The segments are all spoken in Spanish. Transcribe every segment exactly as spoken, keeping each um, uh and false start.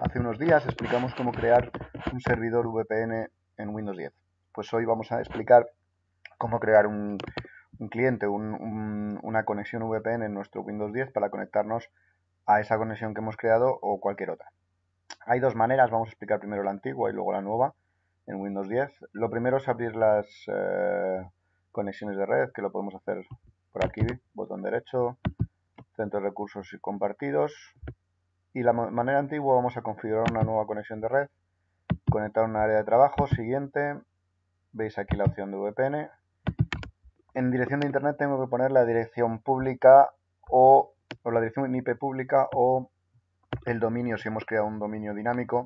Hace unos días explicamos cómo crear un servidor V P N en Windows diez. Pues hoy vamos a explicar cómo crear un, un cliente, un, un, una conexión V P N en nuestro Windows diez para conectarnos a esa conexión que hemos creado o cualquier otra. Hay dos maneras, vamos a explicar primero la antigua y luego la nueva en Windows diez. Lo primero es abrir las eh, conexiones de red, que lo podemos hacer por aquí, botón derecho, centro de recursos y compartidos. Y la manera antigua, vamos a configurar una nueva conexión de red, conectar una área de trabajo, siguiente, veis aquí la opción de V P N. En dirección de internet tengo que poner la dirección pública o, o la dirección I P pública o el dominio, si hemos creado un dominio dinámico,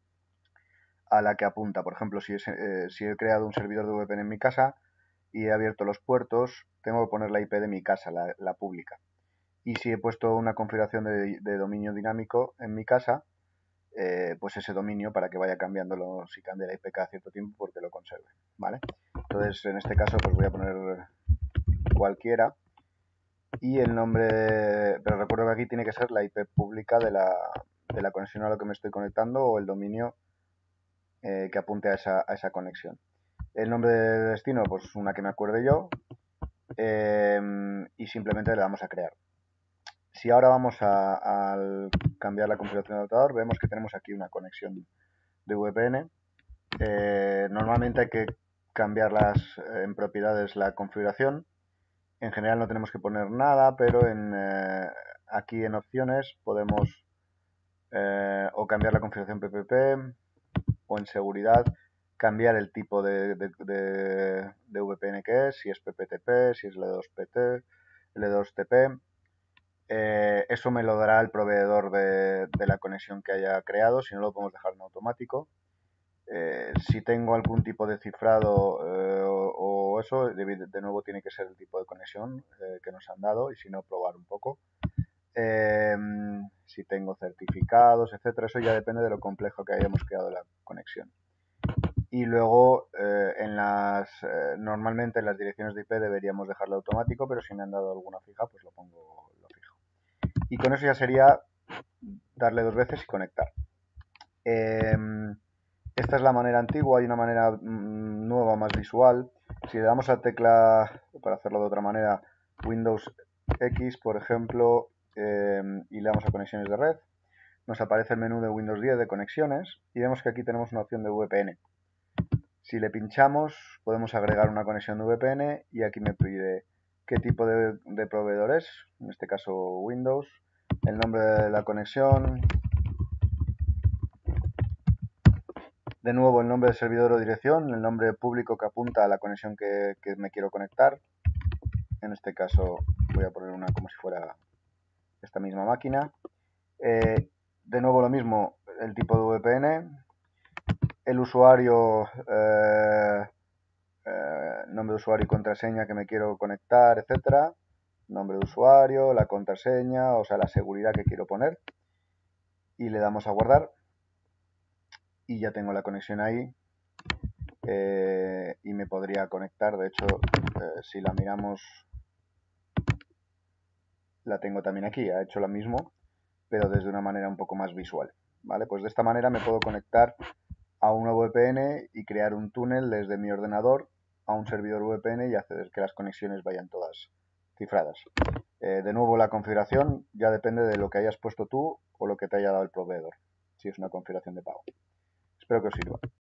a la que apunta. Por ejemplo, si, es, eh, si he creado un servidor de V P N en mi casa y he abierto los puertos, tengo que poner la I P de mi casa, la, la pública. Y si he puesto una configuración de, de dominio dinámico en mi casa, eh, pues ese dominio para que vaya cambiándolo si cambia la I P cada cierto tiempo porque lo conserve, ¿vale? Entonces, en este caso, pues voy a poner cualquiera y el nombre, pero recuerdo que aquí tiene que ser la I P pública de la, de la conexión a la que me estoy conectando o el dominio eh, que apunte a esa, a esa conexión. El nombre de destino, pues una que me acuerde yo, eh, y simplemente le damos a crear. Si ahora vamos a, a cambiar la configuración del adaptador, vemos que tenemos aquí una conexión de V P N. Eh, normalmente hay que cambiarlas en propiedades la configuración. En general no tenemos que poner nada, pero en, eh, aquí en opciones podemos eh, o cambiar la configuración P P P o en seguridad cambiar el tipo de, de, de, de V P N que es, si es P P T P, si es L dos P T, L dos T P. Eh, eso me lo dará el proveedor de, de la conexión que haya creado, si no lo podemos dejar en automático. Eh, si tengo algún tipo de cifrado eh, o, o eso, de, de nuevo tiene que ser el tipo de conexión eh, que nos han dado y si no, probar un poco. Eh, si tengo certificados, etcétera, eso ya depende de lo complejo que hayamos creado la conexión. Y luego, eh, en las eh, normalmente en las direcciones de I P deberíamos dejarlo automático, pero si me han dado alguna fija, pues lo pongo lo fijo. Y con eso ya sería darle dos veces y conectar. Eh, esta es la manera antigua, hay una manera mmm, nueva, más visual. Si le damos a tecla, para hacerlo de otra manera, Windows X, por ejemplo, eh, y le damos a conexiones de red, nos aparece el menú de Windows diez de conexiones y vemos que aquí tenemos una opción de V P N. Si le pinchamos, podemos agregar una conexión de V P N y aquí me pide qué tipo de, de proveedor es, en este caso Windows, el nombre de la conexión, de nuevo el nombre del servidor o dirección, el nombre público que apunta a la conexión que, que me quiero conectar. En este caso voy a poner una como si fuera esta misma máquina. Eh, de nuevo lo mismo, el tipo de V P N, el usuario, eh, eh, nombre de usuario y contraseña que me quiero conectar, etcétera. Nombre de usuario, la contraseña, o sea, la seguridad que quiero poner. Y le damos a guardar. Y ya tengo la conexión ahí. Eh, y me podría conectar. De hecho, eh, si la miramos, la tengo también aquí. Ha hecho lo mismo, pero desde una manera un poco más visual. ¿Vale? Pues de esta manera me puedo conectar a una V P N y crear un túnel desde mi ordenador a un servidor V P N y hacer que las conexiones vayan todas cifradas. Eh, de nuevo, la configuración ya depende de lo que hayas puesto tú o lo que te haya dado el proveedor, si es una configuración de pago. Espero que os sirva.